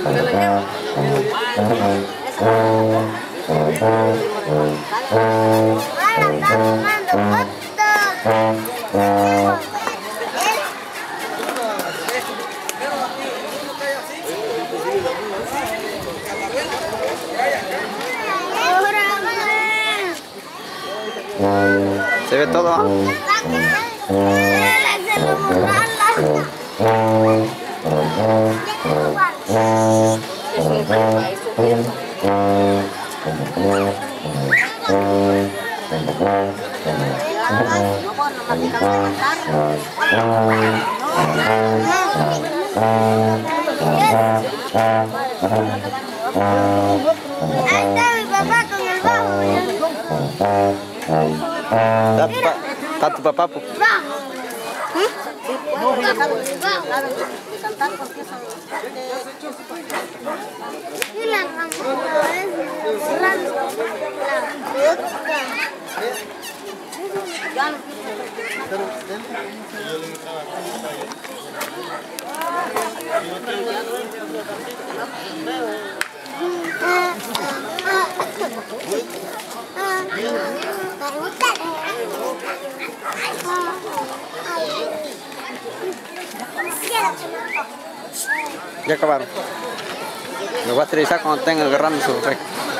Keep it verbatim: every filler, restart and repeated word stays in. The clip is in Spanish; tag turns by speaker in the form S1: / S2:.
S1: Se ve todo. ¿Está tu papá? Ya acabaron. Lo voy a esterilizar cuando tenga agarrando su recta.